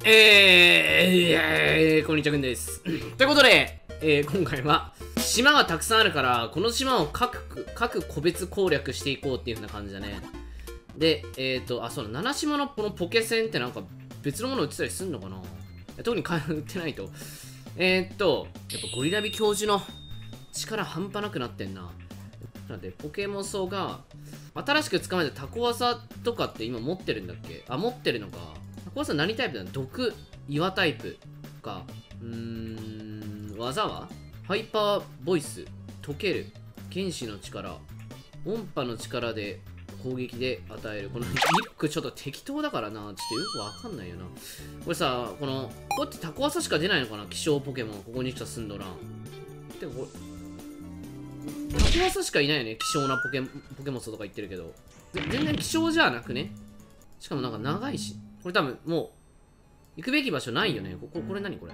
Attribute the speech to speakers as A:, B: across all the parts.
A: こんにちはくんです。ということで、今回は、島がたくさんあるから、この島を各個別攻略していこうっていう風な感じだね。で、そうだ、7島のこのポケセンってなんか別のもの売ってたりすんのかな。特に売ってないと。やっぱゴリラビ教授の力半端なくなってんな。なんで、ポケモソが、新しく捕まえたタコワサとかって今持ってるんだっけ？あ、持ってるのか。タコワサ何タイプだ？毒、岩タイプか。技はハイパーボイス、溶ける、原子の力、音波の力で攻撃で与える。このリュックちょっと適当だからな。ちょっとよくわかんないよな。これさ、こうやってタコワサしか出ないのかな？希少ポケモン。ここにしか住んどらん。てかこれ、タコワサしかいないよね。希少なポケモンソとか言ってるけど。全然希少じゃなくね？しかもなんか長いし。これ多分もう、行くべき場所ないよね。これ何これ？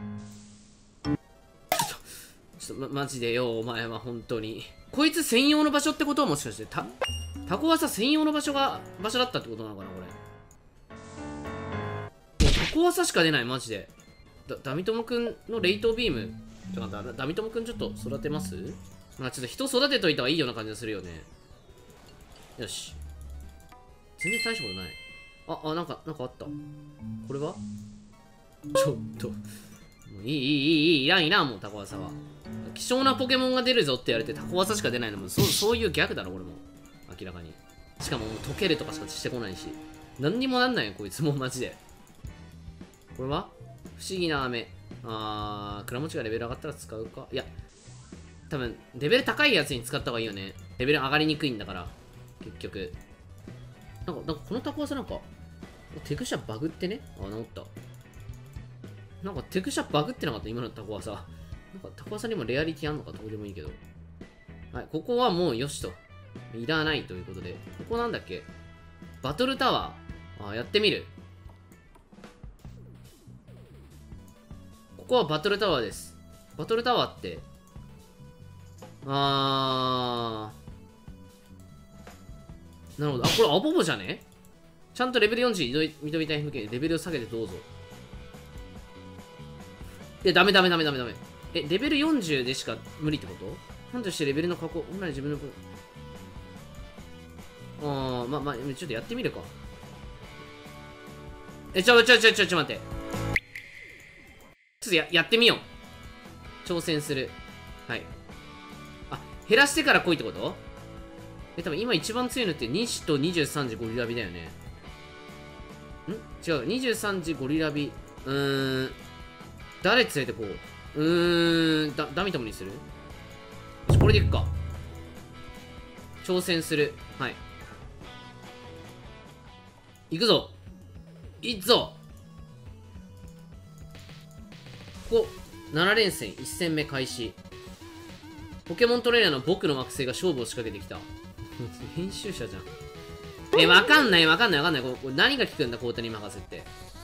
A: ちょっとマジでよ、お前は本当に。こいつ専用の場所ってことはもしかして、タコワサ専用の場所だったってことなのかな、これ。タコワサしか出ない、マジで。ダミトモくんのレイトビーム。ちょっと待って、ダミトモくんちょっと育てます？まあちょっと人育てといた方がいいような感じがするよね。よし。全然大したことない。なんかあった。これはちょっと。もういらんもうタコワサは。希少なポケモンが出るぞって言われてタコワサしか出ないのも、そういうギャグだろ、俺も。明らかに。しかももう溶けるとかしかしてこないし。何にもなんないよ、こいつもうマジで。これは不思議な飴。倉持がレベル上がったら使うか。いや、多分、レベル高いやつに使った方がいいよね。レベル上がりにくいんだから。結局。なんかこのタコワサなんか、テクシャバグってね。治った。なんかテクシャバグってなかった今のタコワサ。なんかタコワサにもレアリティあんのかどうでもいいけど。はい、ここはもうよしと。いらないということで。ここなんだっけ？バトルタワー。やってみる。ここはバトルタワーです。バトルタワーって、なるほど。これアボボじゃね？ちゃんとレベル40認めたい風景レベルを下げてどうぞ。ダメ。レベル40でしか無理ってこと？なんとしてレベルの加工、本来自分の分。ちょっとやってみるか。ちょ待って。ちょっとやってみよう。挑戦する。はい。減らしてから来いってこと？多分今一番強いのって2と23時ゴリラビだよね。違う。23時ゴリラビ。誰連れてこう？ダミトムにする？これでいくか。挑戦する。はい。行くぞ。行くぞ。ここ、7連戦、1戦目開始。ポケモントレーナーの僕の惑星が勝負を仕掛けてきた。編集者じゃん。わかんない。これ何が効くんだ、コータに任せって。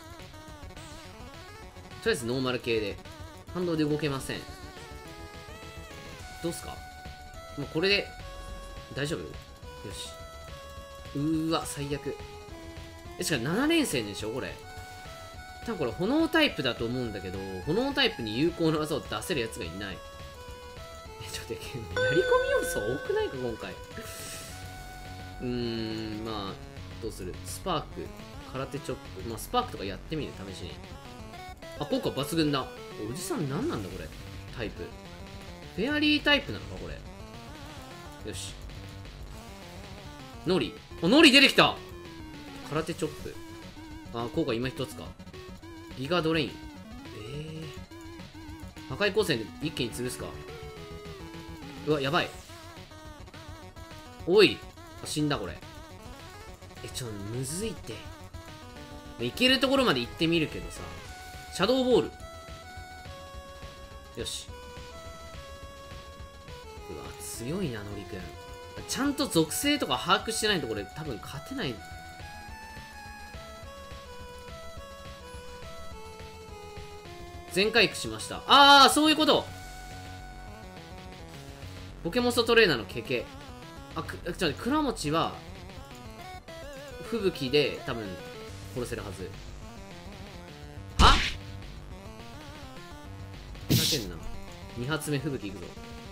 A: とりあえずノーマル系で。反動で動けません。どうすか？もうこれで、大丈夫？よし。最悪。しかも7連戦でしょこれ。多分これ炎タイプだと思うんだけど、炎タイプに有効な技を出せるやつがいない。ちょっとやり込み要素多くないか今回。どうする？スパーク、空手チョップ。スパークとかやってみる、試しに。効果抜群だ。おじさん何なんだこれ。タイプ。フェアリータイプなのかこれ。よし。ノリ出てきた。空手チョップ。効果今一つか。ギガドレイン。破壊光線で一気に潰すか。うわ、やばい。おい。死んだこれ。むずいって。いけるところまで行ってみるけどさ。シャドーボール。よし。うわ、強いな、ノリくん。ちゃんと属性とか把握してないとこれ多分勝てない。全回復しました。そういうこと。ポケモンストトレーナーのケケ。倉持は、吹雪で多分殺せるはず。 けんな。2発目吹雪いくぞ。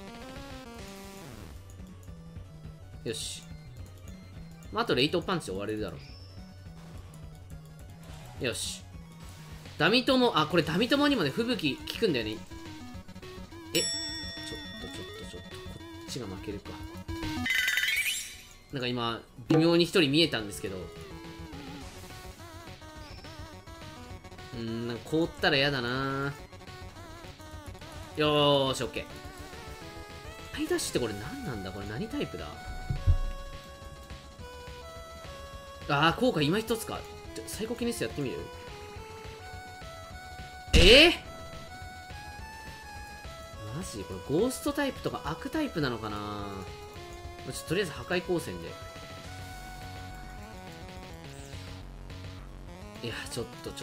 A: よし。まあ、あとレイトパンチで終われるだろう。よし。ダミトモ、あ、これダミトモにもね、吹雪効くんだよね。え、ちょっと、こっちが負けるか。なんか今、微妙に一人見えたんですけど。なんか凍ったら嫌だな。よーし、オッケー。ハイダッシュってこれ何なんだ？これ何タイプだ？あー、効果今一つか。最高記念室やってみる？マジこれゴーストタイプとか悪タイプなのかな。とりあえず破壊光線で。いや、ちょっと。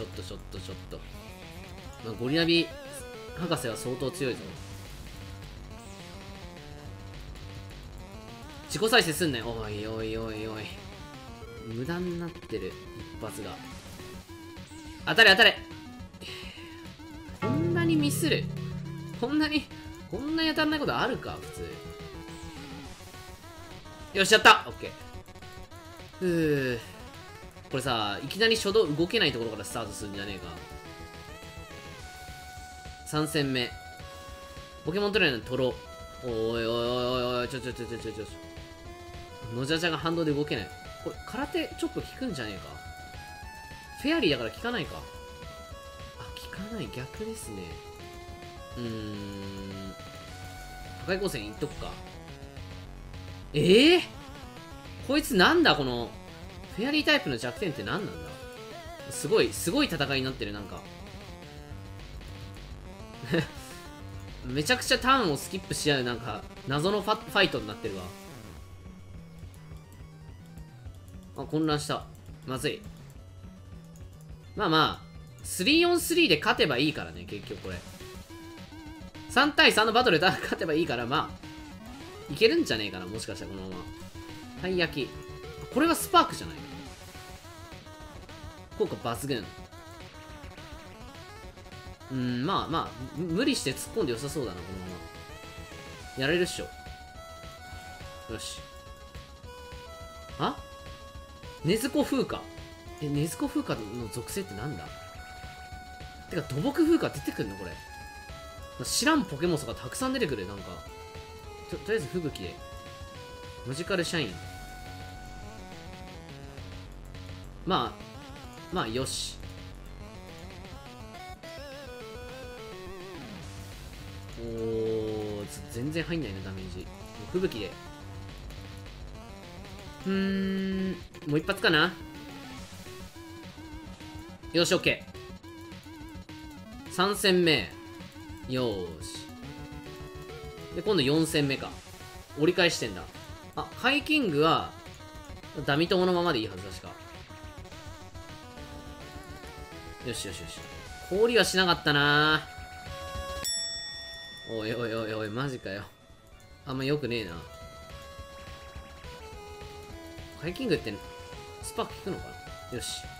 A: まあ、ゴリラビ博士は相当強いぞ。自己再生すんねん。おい。無駄になってる。一発が。当たれ。こんなにミスる。こんなに当たんないことあるか、普通。よし、やった。オッケー。これさ、いきなり初動動けないところからスタートするんじゃねえか。3戦目。ポケモントレーナーのトロ。おい、ちょ。のじゃじゃが反動で動けない。これ、空手ちょっと効くんじゃねえか。フェアリーだから効かないか。あ、効かない。逆ですね。破壊光線いっとくか。こいつなんだこの、フェアリータイプの弱点って何なんだ。すごい戦いになってる、なんか。めちゃくちゃターンをスキップし合う、なんか、謎のファイトになってるわ。あ、混乱した。まずい。まあ、3on3 で勝てばいいからね、結局これ。3対3のバトルで勝てばいいから、まあ、いけるんじゃねえかな、もしかしたらこのまま。たい焼き。これはスパークじゃない？効果抜群。まあ、無理して突っ込んで良さそうだな、このまま。やれるっしょ。よし。あ？禰豆子風化。禰豆子風化の属性ってなんだ？てか、土木風化出てくんのこれ。知らんポケモンとかたくさん出てくる、なんか。とりあえず吹雪で。マジカルシャイン。まあ、よし。全然入んないな、ダメージ。吹雪で。もう一発かな。よし、オッケー。3戦目。よーし。で、今度4戦目か。折り返してんだ。あ、ハイキングは、ダミ友のままでいいはず、確か。よし。氷はしなかったな。おい、マジかよ。あんま良くねえな。ハイキングってスパーク効くのかな。よし。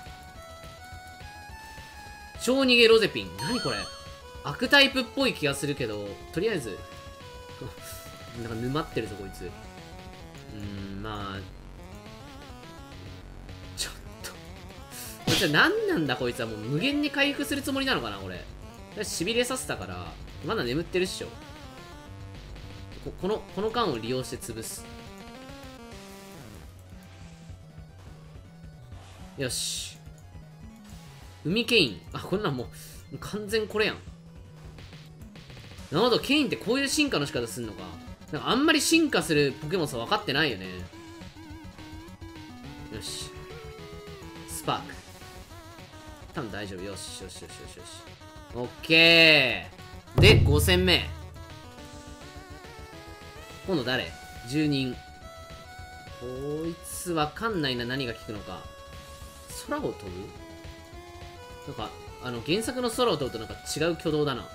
A: 超逃げロゼピン。何これ。悪タイプっぽい気がするけど、とりあえずなんか沼ってるぞこいつ。まあちょっとこいつは何なんだ。こいつはもう無限に回復するつもりなのかな。これ痺れさせたからまだ眠ってるっしょ。この間を利用して潰す。よし。海ケイン。あ、こんなんもう完全これやん。なるほど、ケインってこういう進化の仕方すんのか。なんかあんまり進化するポケモンさ分かってないよね。よし。スパーク。多分大丈夫。よし。オッケー。で、5戦目。今度誰？ 10 人。こいつ分かんないな、何が効くのか。空を飛ぶ？なんか、原作の空を飛ぶとなんか違う挙動だな。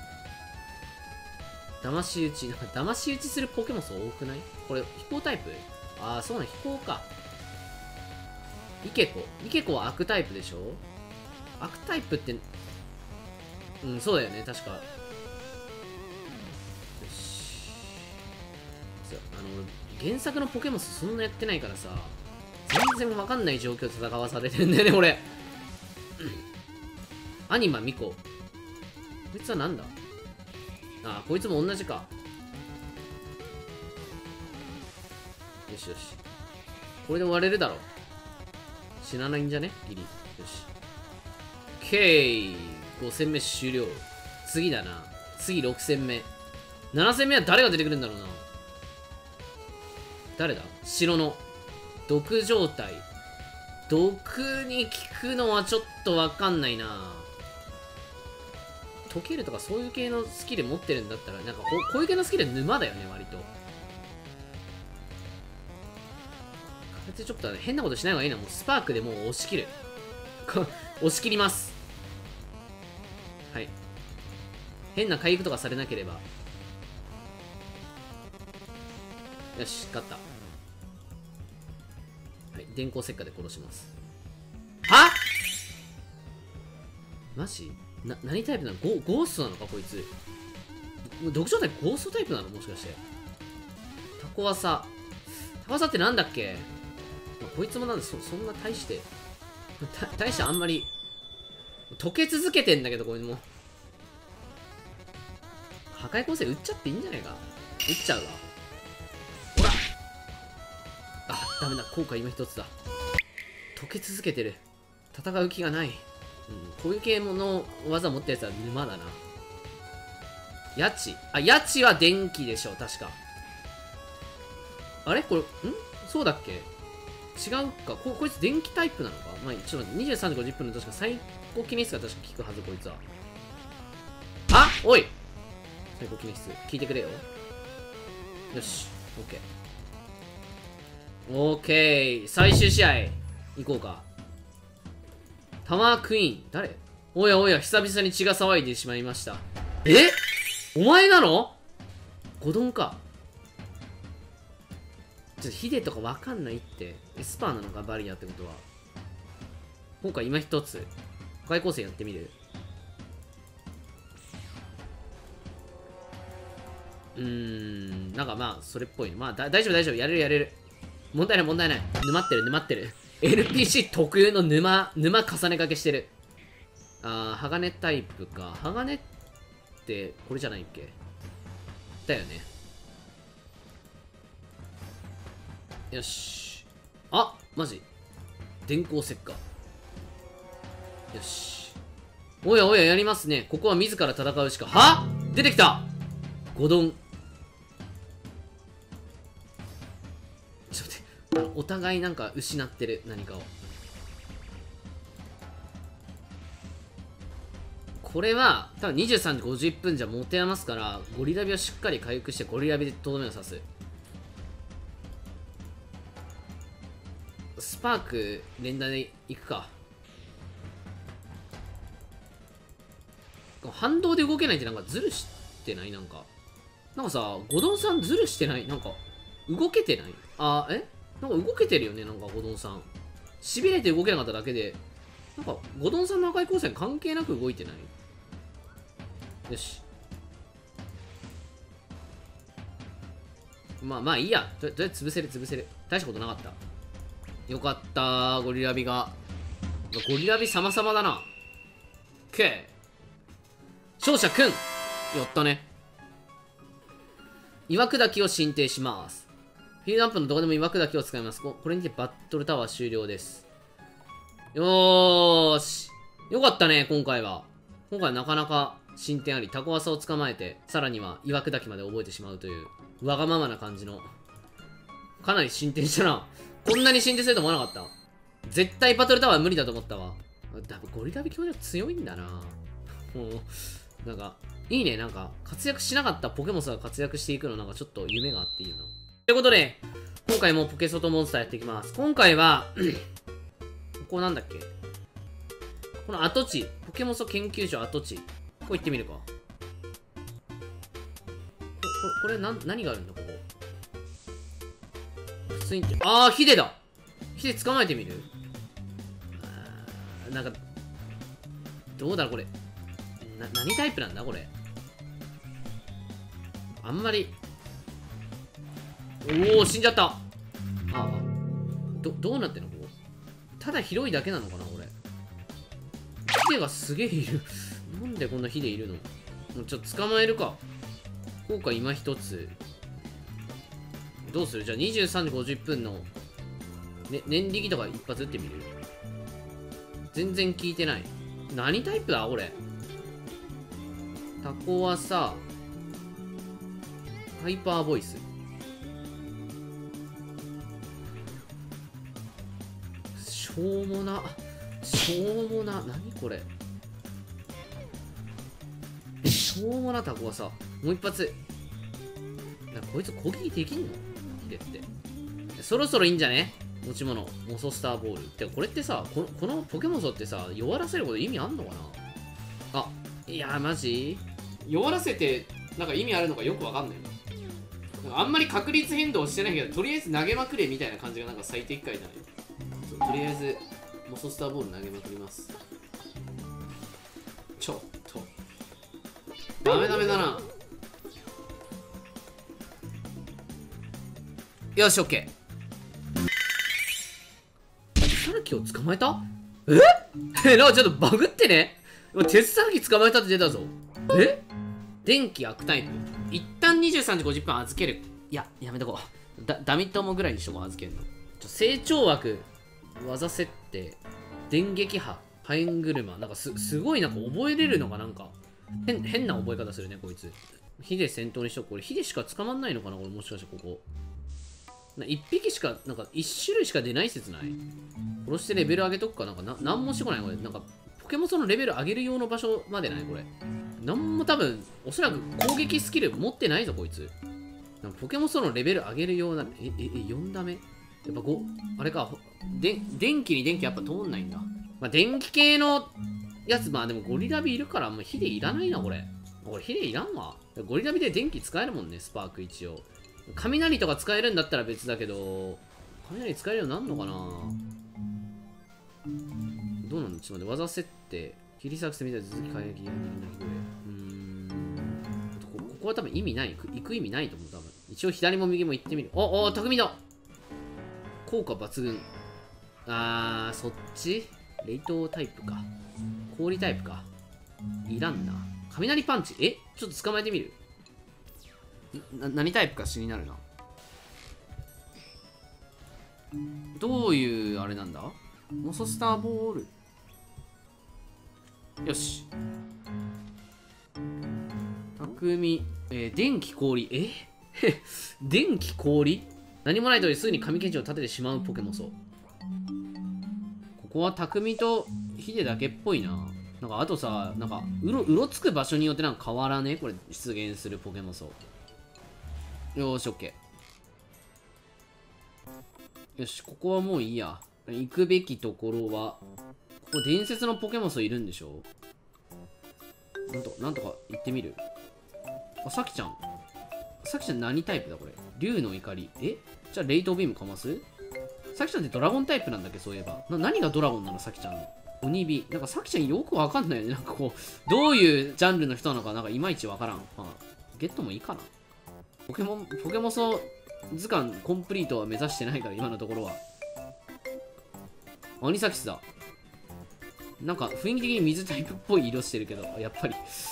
A: 騙し討ち。なんか騙し討ちするポケモン多くない？これ、飛行タイプ？ああ、そうな、飛行か。イケコは悪タイプでしょ？悪タイプって、そうだよね、確か。 原作のポケモンそんなやってないからさ、全然わかんない状況で戦わされてるんだよね、俺。アニマミコ。こいつはなんだ？あ、こいつも同じか。よしよし。これで終われるだろ。死なないんじゃねギリ。よし。オッケー。5戦目終了。次だな。次6戦目。7戦目は誰が出てくるんだろうな。誰だ？城の毒状態。毒に効くのはちょっとわかんないな。溶けるとかそういう系のスキル持ってるんだったら、なんかこういう系のスキル沼だよね、割と。これってちょっとね、変なことしない方がいいな。もうスパークでもう押し切る。押し切ります。はい。変な回復とかされなければ。よし、勝った。はい、電光石火で殺します。は？マジ？何タイプなの？ゴーストなのかこいつ。毒状態ゴーストタイプなの？もしかして。タコワサ。タコワサってなんだっけ？こいつもなんでそんな大してあんまり溶け続けてんだけど、これも破壊構成打っちゃっていいんじゃないか。打っちゃうわ。ほら、あ、ダメだ。効果今一つだ。溶け続けてる。戦う気がない。こういう系の技持ったやつは沼だな。ヤチ。あ、ヤチは電気でしょ、確か。あれこれ、そうだっけ？違うか。こいつ電気タイプなのか。まあ、ちょっと待って、23時50分の確か最高記念室が確か効くはず、こいつは。あ、おい！最高記念室。聞いてくれよ。よし。オッケー。オッケー。最終試合。行こうか。タワークイーン。誰？おやおや、久々に血が騒いでしまいました。え？お前なの？ゴドンか。ちょっとヒデとかわかんないって。エスパーなのか、バリアってことは。今回今一つ。破壊構成やってみる？なんかまあ、それっぽい。まあ、大丈夫大丈夫。やれるやれる。問題ない問題ない。沼ってる沼ってる。NPC 特有の沼重ね掛けしてる。鋼タイプか。鋼って、これじゃないっけ？だよね。よし。あ、マジ。電光石火。よし。おやおや、やりますね。ここは自ら戦うしか。は？出てきた！ゴドン。ちょっと待って。お互いなんか失ってる。何かを。これは、多分23時50分じゃ持て余すから、ゴリラビをしっかり回復して、ゴリラビでとどめを刺す。スパーク連打でいくか。反動で動けないってなんかズルしてない？なんかさ、ゴドンさんズルしてない？なんか動けてない？なんか動けてるよね。なんかゴドンさん痺れて動けなかっただけで、なんかゴドンさんの赤い光線関係なく動いてない？よし、まあいいや。とりあえず潰せる。大したことなかった。よかったー、ゴリラビが。ゴリラビ様々だな。OK。勝者くん。やったね。岩砕きを進呈します。フィールドアップのどこでも岩砕きを使います。これにてバトルタワー終了です。よーし。よかったね、今回は。今回はなかなか進展あり、タコワサを捕まえて、さらには岩砕きまで覚えてしまうという、わがままな感じの。かなり進展したな。こんなに進展すると思わなかった。絶対バトルタワー無理だと思ったわ。ゴリラビ教授強いんだな。もう、なんか、いいね。なんか、活躍しなかったポケモンが活躍していくの、なんかちょっと夢があっていいな。ということで、今回もポケソトモンスターやっていきます。今回は、ここなんだっけ？この跡地。ポケモンソ研究所跡地。ここ行ってみるか。これ何があるんだ、ここ。普通に、ヒデだ！ヒデ捕まえてみる？なんか、どうだろう、これ。何タイプなんだ、これ。あんまり。 おお、死んじゃった。ああ。どうなってんのここ。ただ広いだけなのかなこれ。ヒデがすげえいる。なんでこんなヒデいるの。もうちょっと捕まえるか。効果今一つ。どうするじゃあ23時50分の、ね、念力とか一発撃ってみる。全然効いてない。何タイプだこれ。タコはさ、ハイパーボイス。しょうもな。何これ。しょうもなタコはさ、もう一発。こいつ攻撃できんのヒデって。そろそろいいんじゃね持ち物。モソスターボール。てかこれってさ、このポケモンソってさ、弱らせること意味あんのかな。あ、いやーマジ弱らせて、なんか意味あるのかよくわかんない。なんかあんまり確率変動してないけど、とりあえず投げまくれみたいな感じがなんか最適解じゃない。とりあえず、モソスターボール投げまくります。ちょっと。ダメだな。よし、オッケー。さらきを捕まえた。なんかちょっとバグってね。鉄さらき捕まえたって出たぞ。電気悪タイプ。一旦23時50分預ける。いや、やめとこう。ダミットもぐらいにしとこう、預けるの。成長枠、技設定、電撃波、火炎車。なんかすごいなんか覚えれるのがなんか、変な覚え方するね、こいつ。ヒデ先頭にしとく。これヒデしか捕まんないのかなこれもしかしてここ。1匹しか、なんか1種類しか出ない説ない。殺してレベル上げとくか。なんもしてこないこれ。なんか、ポケモンそのレベル上げる用の場所までないこれ。なんも多分、おそらく攻撃スキル持ってないぞ、こいつ。なんかポケモンそのレベル上げるような、4ダメやっぱ5、あれか、電気に電気やっぱ通んないんだ。まあ、電気系のやつ、まあでもゴリラビいるから、もうヒデいらないな、これ。これヒデいらんわ。ゴリラビで電気使えるもんね、スパーク一応。雷とか使えるんだったら別だけど、雷使えるようになんのかな。どうなの。ちょっと待って、技設定。切り裂くせみたいな続き輝き、ここは多分意味ない。行く意味ないと思う、多分。一応左も右も行ってみる。匠だ。効果抜群。そっち冷凍タイプか。氷タイプか。いらんな。雷パンチ。ちょっと捕まえてみる。何タイプか気になるな。どういうあれなんだ。モソスターボール。よし。匠、電気氷。電気氷。何もないとすぐに神剣士を立ててしまうポケモンソ。ここは匠とヒデだけっぽいな。なんかあとさ、なんかうろつく場所によってなんか変わらねこれ出現するポケモンソ。よーし、オッケー。よし、ここはもういいや。行くべきところは、ここ伝説のポケモンソいるんでしょ。なんとか行ってみる。さきちゃん。さきちゃん何タイプだこれ。竜の怒り。じゃあレイトビームかますさきちゃんってドラゴンタイプなんだっけそういえば。何がドラゴンなのさきちゃんの。鬼火。なんかさきちゃんよくわかんないよね。なんかこう、どういうジャンルの人なのか、なんかいまいちわからん。まあ、ゲットもいいかな。ポケモンソ図鑑コンプリートは目指してないから、今のところは。アニサキスだ。なんか雰囲気的に水タイプっぽい色してるけど、やっぱり。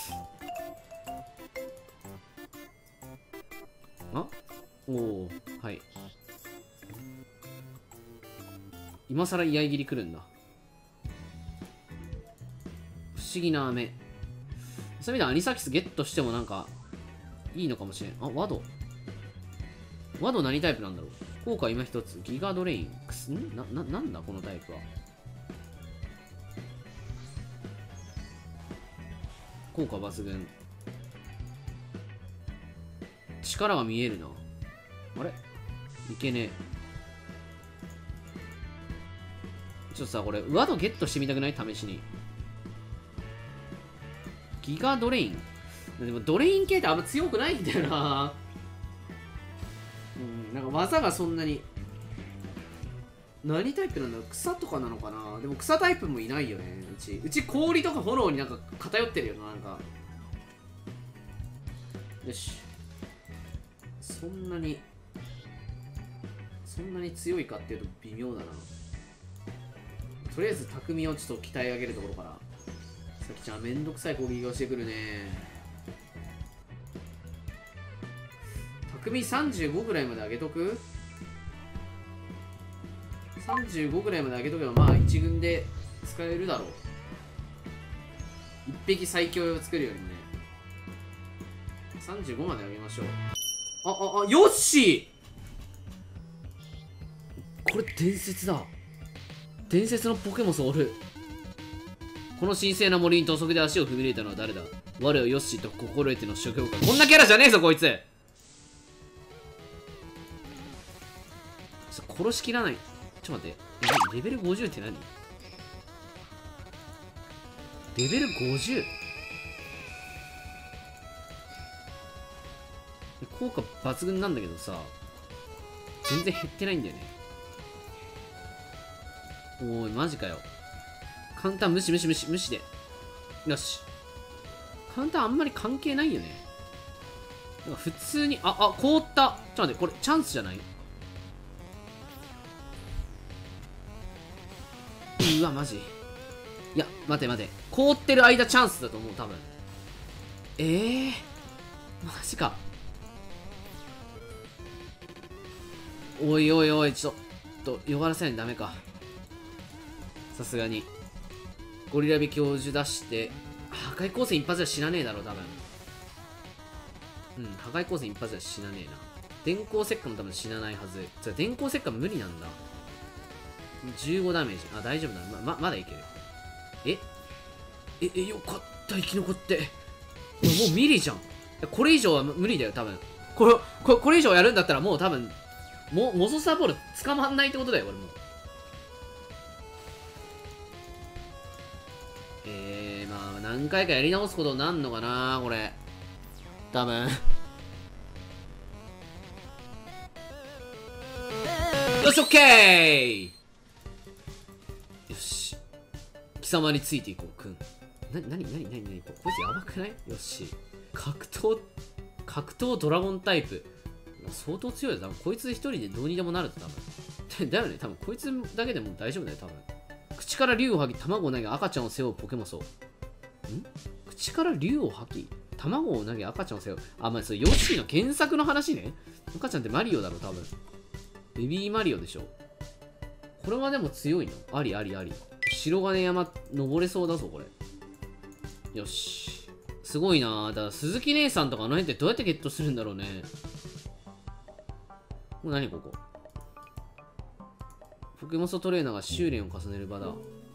A: はい。今更居合切り来るんだ。不思議な飴。そういう意味でアニサキスゲットしてもなんか、いいのかもしれん。ワド何タイプなんだろう。効果今一つ。ギガドレイン。なんだこのタイプは。効果抜群。力が見えるな。あれいけねえ。ちょっとさ、これ、ワドゲットしてみたくない試しに。ギガドレイン。でもドレイン系ってあんま強くないんだよな。なんか技がそんなに。何タイプなんだろう。草とかなのかな。でも草タイプもいないよね。うち氷とか炎になんか偏ってるよな。なんか。よし。そんなにそんなに強いかっていうと微妙だな。とりあえず匠をちょっと鍛え上げるところから。さきちゃんめんどくさい攻撃をしてくるね。匠35ぐらいまで上げとく？ 35 ぐらいまで上げとけばまあ1軍で使えるだろう。一匹最強を作るよりもね。35まで上げましょう。ヨッシー、これ伝説だ。伝説のポケモンおる。この神聖な森に土足で足を踏み入れたのは誰だ。我をヨッシーと心得ての諸教官。こんなキャラじゃねえぞこいつ。殺しきらない。ちょっと待って、レベル50って何？レベル 50？ 効果抜群なんだけどさ、全然減ってないんだよね。おーい、マジかよ。カウンター無視で。よし。カウンターあんまり関係ないよね。なんか普通に、凍った。ちょっと待って、これチャンスじゃない？うわ、マジ。いや、待て。凍ってる間チャンスだと思う、多分。マジか。おい、ちょっと、弱らせないとダメか。さすがに。ゴリラビ教授出して、破壊光線一発じゃ死なねえだろ、多分。破壊光線一発じゃ死なねえな。電光石火も多分死なないはず。電光石火無理なんだ。15ダメージ。大丈夫だ。まだいける。よかった、生き残って。もうミリじゃん。これ以上は無理だよ、多分。これ以上やるんだったらもう多分、モゾサーボール捕まんないってことだよ、俺も。まあ、何回かやり直すことになんのかな、これ。多分。よし、オッケー！よし。貴様についていこう、くん。こいつやばくない？よし。格闘ドラゴンタイプ。相当強いよ。多分こいつ一人でどうにでもなるって多分。だよね。多分こいつだけでも大丈夫だよ、多分。口から竜を吐き、卵を投げ、赤ちゃんを背負うポケモンソウ。口から竜を吐き、卵を投げ、赤ちゃんを背負う。まあ、それヨッシーの原作の話ね。赤ちゃんってマリオだろ、多分。ベビーマリオでしょ。これはでも強いの。あり。白金山登れそうだぞ、これ。よし。すごいな。だから鈴木姉さんとかあの辺ってどうやってゲットするんだろうね。何ここ。ポケモントレーナーが修練を重ねる場だ。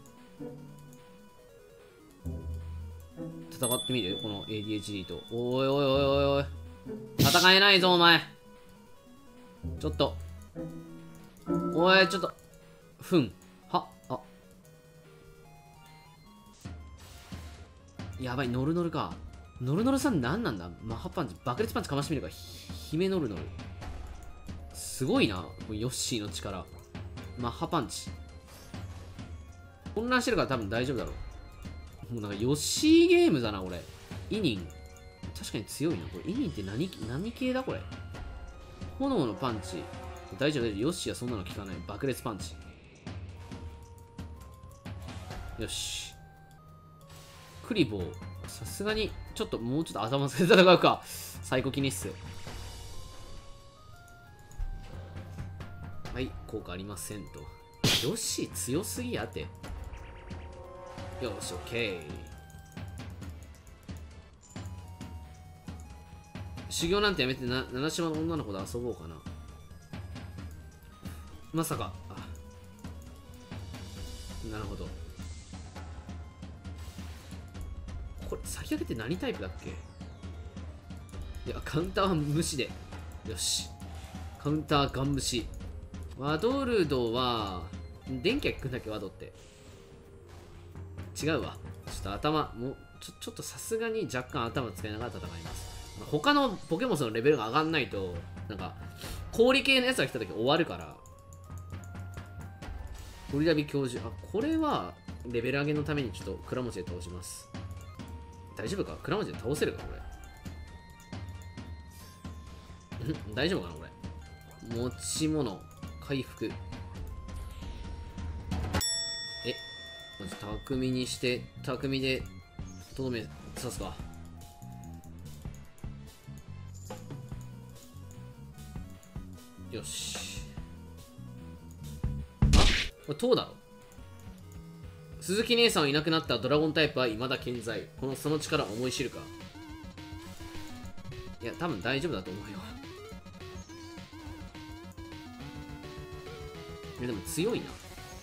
A: 戦ってみる？この ADHD と。おい。戦えないぞ、お前。ちょっと。おい、ちょっと。やばい、ノルノルか。ノルノルさん何なんだ？マッハパンチ、爆裂パンチかましてみるか。姫ノルノル。すごいな、ヨッシーの力。マッハパンチ。混乱してるから多分大丈夫だろう。もうなんかヨッシーゲームだな、俺。イニン。確かに強いな。これイニンって何系だこれ。炎のパンチ。大丈夫。ヨッシーはそんなの効かない。爆裂パンチ。よし。クリボー。さすがに、もうちょっと頭つけて戦うか。サイコキネシス。はい、効果ありませんと。ヨッシー強すぎやて。よし、オッケー。修行なんてやめて七島の女の子で遊ぼうかな。まさか。なるほど。これ、先駆けって何タイプだっけ？いや、カウンターは無視で。よし。カウンターガン無視。ワドルドは、電気が効くんだっけ、ワドって。違うわ。ちょっと頭、もう、ちょっとさすがに若干頭使いながら戦います。他のポケモンのレベルが上がんないと、なんか、氷系のやつが来た時終わるから。ゴリラビ教授。これは、レベル上げのためにちょっと倉持で倒します。大丈夫か？倉持で倒せるかこれ。大丈夫かなこれ。持ち物。 回復。まず巧みにして、巧みでとどめ刺すか。よし。あ、これ塔だろ。鈴木姉さんいなくなったドラゴンタイプは未だ健在。その力思い知るか。いや、多分大丈夫だと思うよ。でも強いな。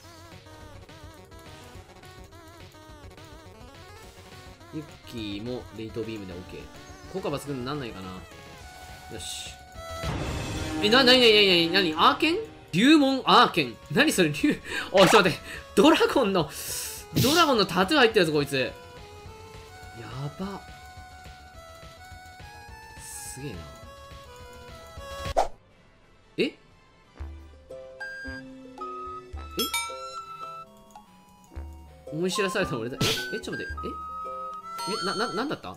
A: ユッキーもレイトビームで OK。効果抜群になんないかな。よし。なにアーケン竜門アーケン。何それおい、ちょっと待って。ドラゴンのタトゥー入ってるぞ、こいつ。やば。すげえな。思い知らされたの俺だ。ちょっと待って。なんだった？あ、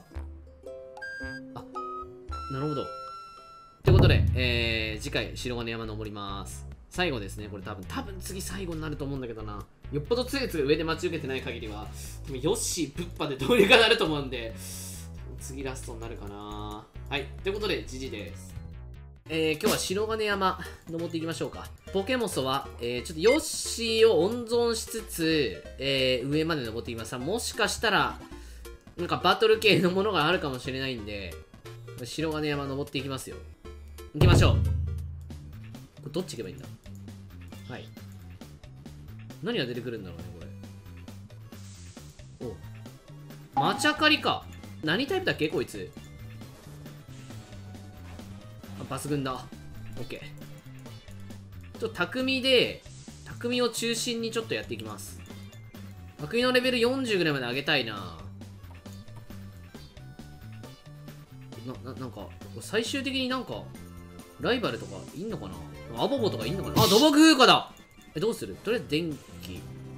A: なるほど。ということで、次回、白金山登ります。最後ですね。これ多分次最後になると思うんだけどな。よっぽど強いやつが上で待ち受けてない限りは、でもヨッシー、ブッパでどうにかなると思うんで、次ラストになるかな。はい。ということで、GGです。今日は白金山登っていきましょうか。ポケモスは、ちょっとヨッシーを温存しつつ、上まで登っていきます。もしかしたら、なんかバトル系のものがあるかもしれないんで、白金山登っていきますよ。行きましょう。これどっち行けばいいんだ？はい。何が出てくるんだろうね、これ。お、マチャカリか。何タイプだっけこいつ。抜群だ。オッケー。ちょっと匠を中心にちょっとやっていきます。匠のレベル40ぐらいまで上げたいな。なんか、最終的になんか、ライバルとかいんのかな。アボボとかいんのかな。あ、土木風化だ。どうする？とりあえず電気。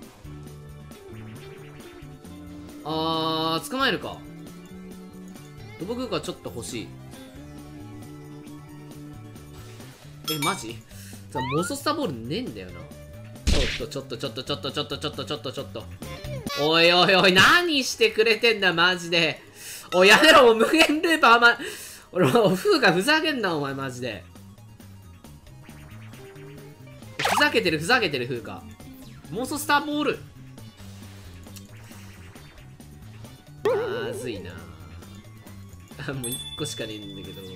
A: 捕まえるか。土木風化ちょっと欲しい。マジ？モソスタボールねえんだよな。ちょっと。おい、何してくれてんだ、マジで。おい、やめろ、もう無限ループ俺もう、風がふざけんな、お前、マジで。ふざけてる、風が。モソスタボール。まずいな。もう1個しかねえんだけど。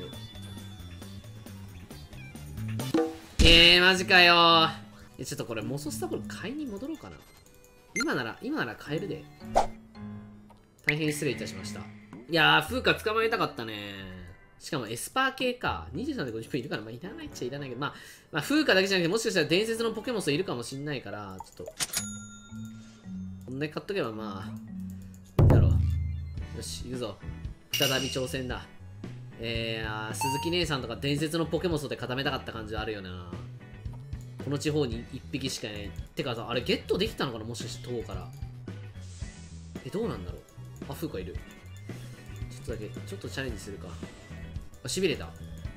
A: マジかよー。ちょっとこれ、モソスタボール買いに戻ろうかな。今なら買えるで。大変失礼いたしました。いやー、風花捕まえたかったね。しかもエスパー系か。23で50分いるから、まあ、いらないっちゃいらないけど、まあ、風花だけじゃなくて、もしかしたら伝説のポケモンいるかもしんないから、ちょっと。こんだけ買っとけば、まあ、いいだろう。よし、行くぞ。再び挑戦だ。鈴木姉さんとか伝説のポケモンで固めたかった感じはあるよな。この地方に1匹しかいない。てかさ、あれゲットできたのかな、もしかして塔から。どうなんだろう。あ、風花いる。ちょっとチャレンジするか。あ、しびれた。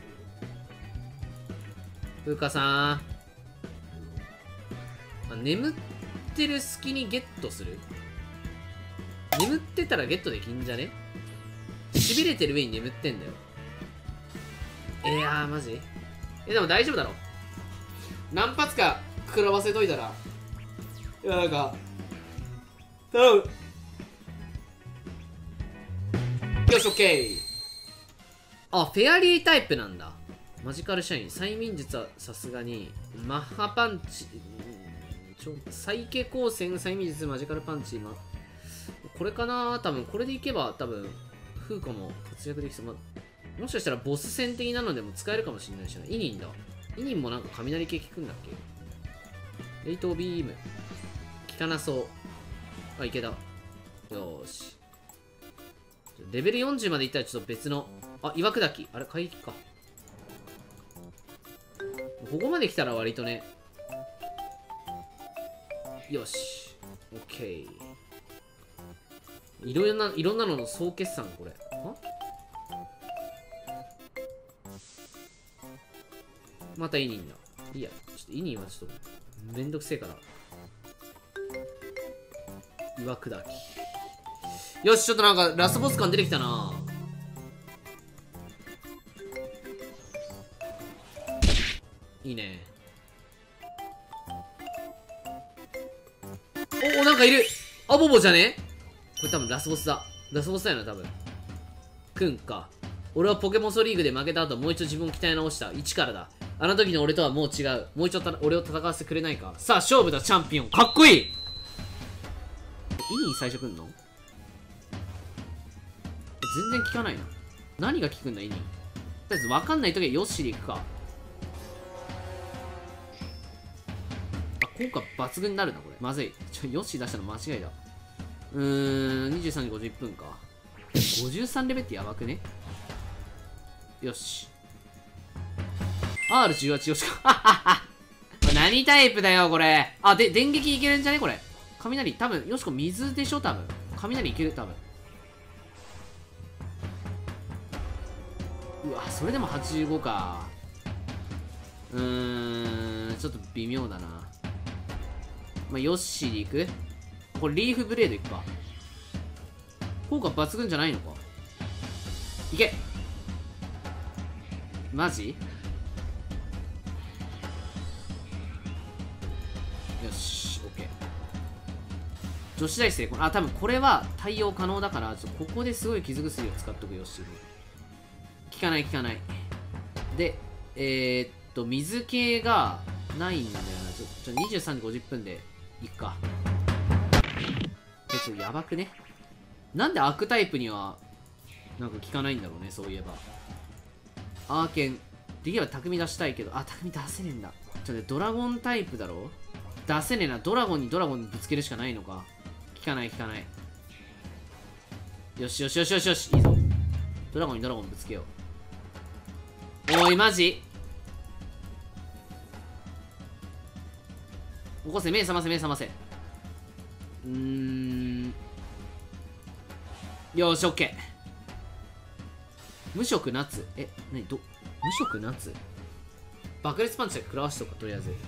A: 風花さん。眠ってる隙にゲットする？眠ってたらゲットできんじゃね？しびれてる上に眠ってんだよ。マジ？でも大丈夫だろ。何発か食らわせといたら。いや、なんか、頼む。よし、オッケー。あ、フェアリータイプなんだ。マジカルシャイン。催眠術はさすがに。マッハパンチ。サイケ光線、催眠術、マジカルパンチ。これかな？多分、これでいけば、多分、風花も活躍できそう。もしかしたらボス戦的なのでも使えるかもしれないしな。イニンだ。イニンもなんか雷系効くんだっけ？レイトビーム。効かなそう。あ、いけた。よーし。レベル40までいったらちょっと別の。あ、岩砕き。あれ、回復か。ここまで来たら割とね。よし。オッケー。いろんなのの総決算、これ。またいいんだ。 いいや、ちょっとイニーはちょっとめんどくせえから。岩砕き。よし、ちょっとなんかラスボス感出てきたな。いいね。お、なんかいる。あ、ボボじゃね？これ多分ラスボスだ。ラスボスだよな、多分。くんか。俺はポケモンソリーグで負けた後、もう一度自分を鍛え直した。一からだ。あの時の俺とはもう違う。もう一度俺を戦わせてくれないか。さあ、勝負だ、チャンピオン。かっこいい。イニー最初来んの？全然効かないな。何が効くんだ、イニー。とりあえず分かんない時はヨッシーで行くか。あ、効果抜群になるな、これ。まずい。ヨッシー出したの間違いだ。23時51分か。53レベルってやばくね？よし。R18 よしか。何タイプだよ、これ。あ、で、電撃いけるんじゃねこれ。雷、多分、よしこ水でしょ多分。雷いける、多分。うわ、それでも85か。ちょっと微妙だな。まあ、ヨッシーでいく？これ、リーフブレードいくか。効果抜群じゃないのか。いけ！マジ？よし、オッケー。女子大生、あ、多分これは対応可能だから、ここですごい傷薬を使っとくよし。効かない、効かない。で、水系がないんだよな。23時50分でいくか。ちょっとやばくね。なんでアークタイプには、なんか効かないんだろうね、そういえば。アーケン。できれば匠出したいけど、あ、匠出せねえんだ。ドラゴンタイプだろ？出せねえな。ドラゴンにぶつけるしかないのか。効かない、効かない。よしよしよしよしよし、いいぞ。ドラゴンにぶつけよう。おい、マジ？起こせ、目覚ませ、目覚ませ。よし、オッケー。無色夏。え、なに、無色夏？爆裂パンチで食らわしとか、とりあえず。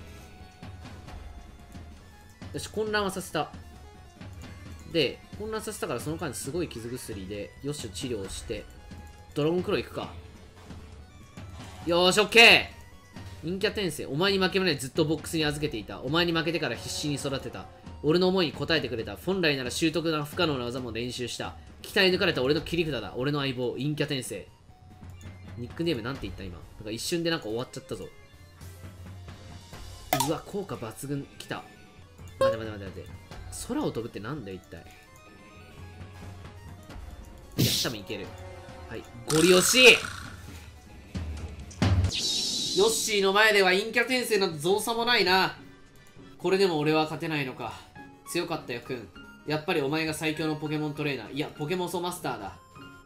A: よし、混乱はさせた。で、混乱させたからその間にすごい傷薬で、よし、治療して、ドラゴンクロー行くか。よーし、オッケー。陰キャ転生。お前に負けないずっとボックスに預けていた。お前に負けてから必死に育てた。俺の思いに応えてくれた。本来なら習得な不可能な技も練習した。鍛え抜かれた俺の切り札だ。俺の相棒、陰キャ転生。ニックネームなんて言った今。なんか一瞬でなんか終わっちゃったぞ。うわ、効果抜群。来た。待て待て待て待て。空を飛ぶってなんだよ、一体。いや、多分いける。はい。ゴリ押しヨッシーの前では陰キャ転生なんて造作もないな。これでも俺は勝てないのか。強かったよ、くん。やっぱりお前が最強のポケモントレーナー。いや、ポケモンソマスターだ。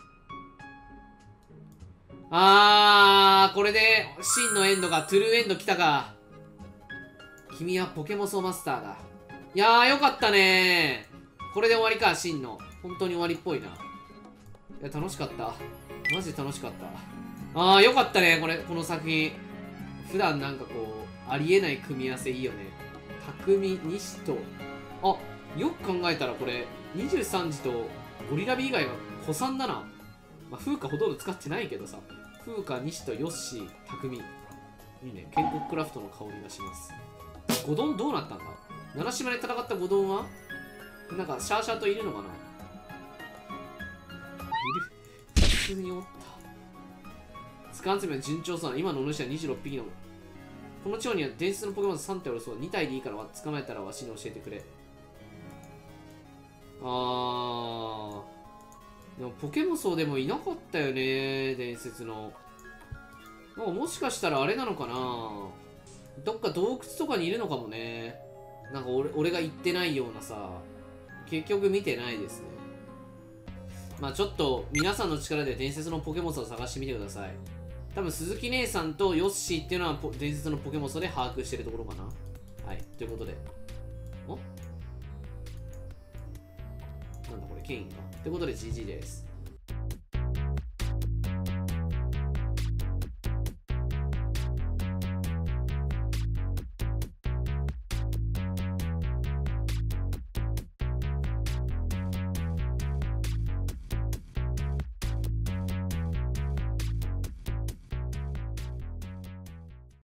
A: これで真のエンドがトゥルーエンド来たか。君はポケモンソマスターだ。いやー、よかったねー。これで終わりか、真の。本当に終わりっぽいな。いや、楽しかった。マジで楽しかった。よかったね、この作品。普段なんかこう、ありえない組み合わせいいよね。匠、西と、よく考えたらこれ、23時とゴリラビ以外は古参だな。まあ、風花ほとんど使ってないけどさ。風花、西とヨッシー、匠。いいね。建国クラフトの香りがします。ゴドンどうなったんだ？七島で戦ったゴドンはなんかシャーシャーといるのかな？いる。普通におった。スカンツメは順調そうな。今のお主は26匹の。この地方には伝説のポケモン3体おるそうだ。2体でいいから捕まえたらわしに教えてくれ。でもポケモン層でもいなかったよね、伝説の。もしかしたらあれなのかな、どっか洞窟とかにいるのかもね。なんか俺が言ってないようなさ。結局見てないですね。まあちょっと皆さんの力で伝説のポケモン層を探してみてください。多分鈴木姉さんとヨッシーっていうのは伝説のポケモン層で把握してるところかな。はい、ということで。なんだこれ、ケインか。ということで GG です。